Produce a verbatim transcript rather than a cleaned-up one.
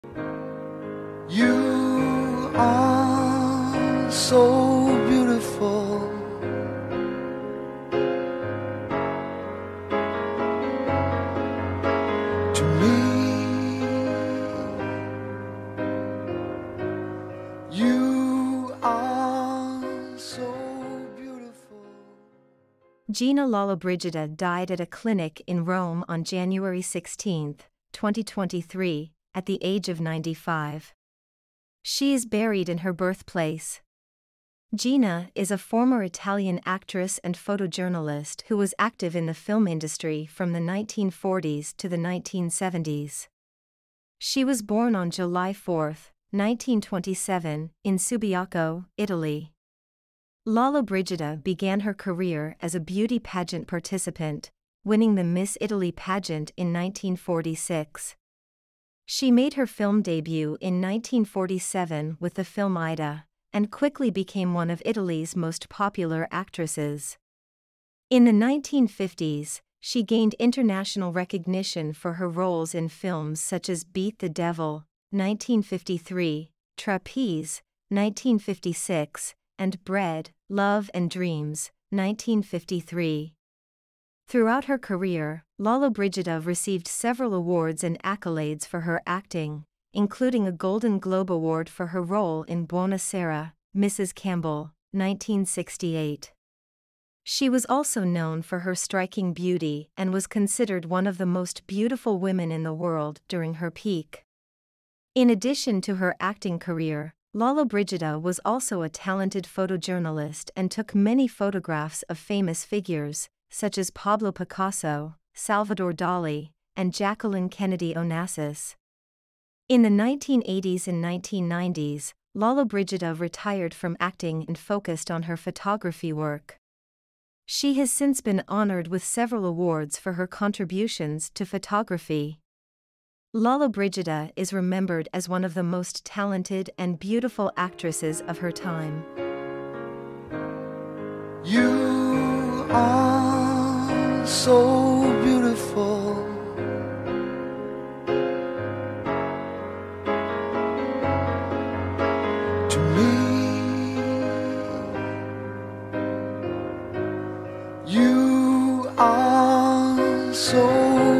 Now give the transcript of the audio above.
You are so beautiful. To me, you are so beautiful. Gina Lollobrigida died at a clinic in Rome on January sixteenth, twenty twenty-three, at the age of ninety-five. She is buried in her birthplace. Gina is a former Italian actress and photojournalist who was active in the film industry from the nineteen forties to the nineteen seventies. She was born on July fourth, nineteen twenty-seven, in Subiaco, Italy. Lollobrigida began her career as a beauty pageant participant, winning the Miss Italy pageant in nineteen forty-six. She made her film debut in nineteen forty-seven with the film Ida, and quickly became one of Italy's most popular actresses. In the nineteen fifties, she gained international recognition for her roles in films such as Beat the Devil, nineteen fifty-three, Trapeze, nineteen fifty-six, and Bread, Love and Dreams, nineteen fifty-three. Throughout her career, Lollobrigida received several awards and accolades for her acting, including a Golden Globe Award for her role in Buonasera, Missus Campbell, nineteen sixty-eight. She was also known for her striking beauty and was considered one of the most beautiful women in the world during her peak. In addition to her acting career, Lollobrigida was also a talented photojournalist and took many photographs of famous figures, such as Pablo Picasso, Salvador Dali, and Jacqueline Kennedy Onassis. In the nineteen eighties and nineteen nineties, Lollobrigida retired from acting and focused on her photography work. She has since been honored with several awards for her contributions to photography. Lollobrigida is remembered as one of the most talented and beautiful actresses of her time. You are so beautiful. To me, you are so